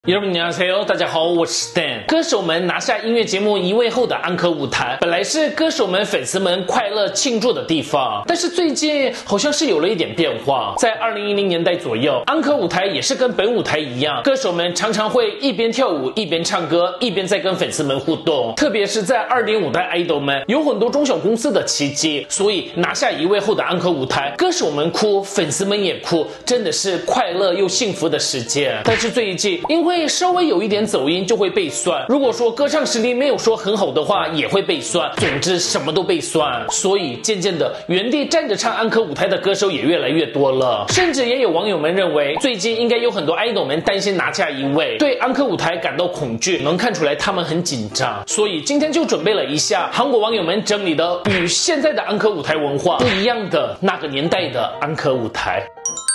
여러분 안녕하세요，大家好，我是 Stan。歌手们拿下音乐节目1位后的安可舞台，本来是歌手们粉丝们快乐庆祝的地方，但是最近好像是有了一点变化。在2010年代左右，安可舞台也是跟本舞台一样，歌手们常常会一边跳舞一边唱歌，一边在跟粉丝们互动。特别是在2.5代 idol 们有很多中小公司的奇迹，所以拿下1位后的安可舞台，歌手们哭，粉丝们也哭，真的是快乐又幸福的时间。但是最近因为稍微有一点走音就会被酸，如果说歌唱实力没有说很好的话也会被酸，总之什么都被酸，所以渐渐的原地站着唱安可舞台的歌手也越来越多了，甚至也有网友们认为最近应该有很多 idol 们担心拿下1位，对安可舞台感到恐惧，能看出来他们很紧张，所以今天就准备了一下韩国网友们整理的与现在的安可舞台文化不一样的那个年代的安可舞台。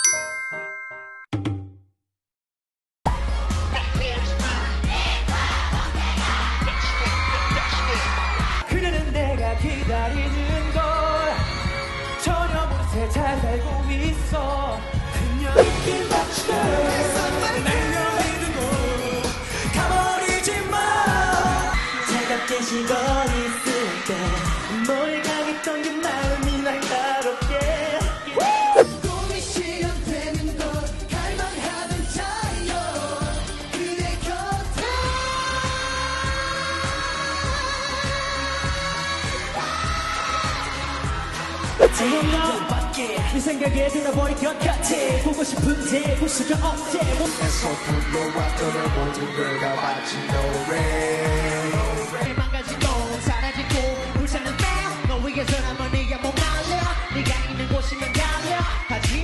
잘 살고 있어 그녀 있긴 맞춰 내려 믿고 가버리지 마 차갑게 식어 있을 때 뭘 강했던 게 마음이 날카롭게 꿈이 실현되는 걸 갈망하던 자여 그대 곁에 네 생각에 들어버린 것 같아 보고 싶은데 볼 수가 없대 에서불러와 떠날 모든 걸 다 바친 노래 망가지고 사라지고 불타는 너 위에서 남은 네가 못 날려 네가 있는 곳이면 달려 하지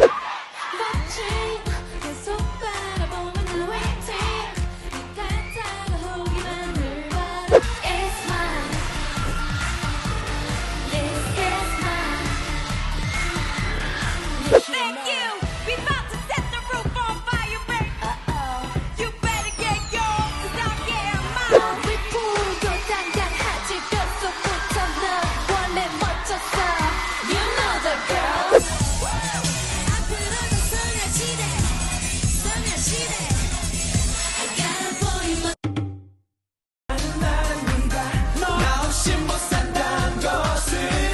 계속 바라보면 늘 waiting 네가 다가오기만 늘 바라 It's mine This is mine Thank you. We about to set the roof on fire, baby. You better get yours, 'cause I'll get mine. 우리 불도 당당하지 뼛속부터 너 원래 멋졌어. You know the girl. 앞으로도 소녀시대, 소녀시대. I gotta boy my. 나는 네가 너 없이 못 산다는 것을.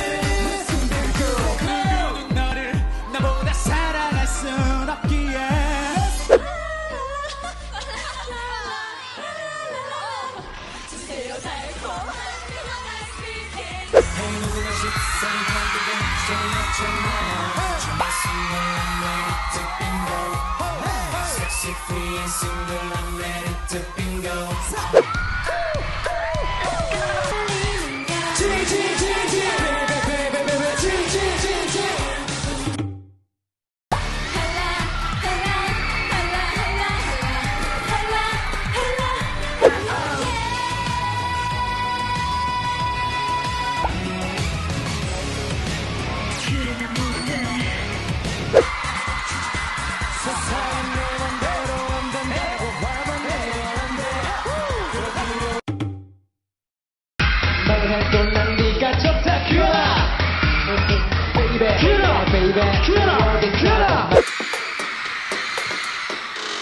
Sexy free and single, I'm ready to bingo. 난 네가 좋다 큐라 베이베 큐라 베이베 큐라 큐라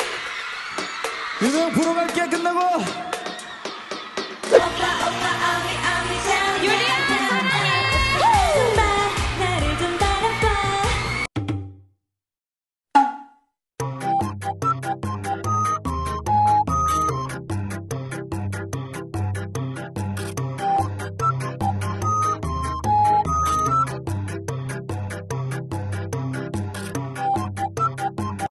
유명 보러 갈게 끝나고 오빠 오빠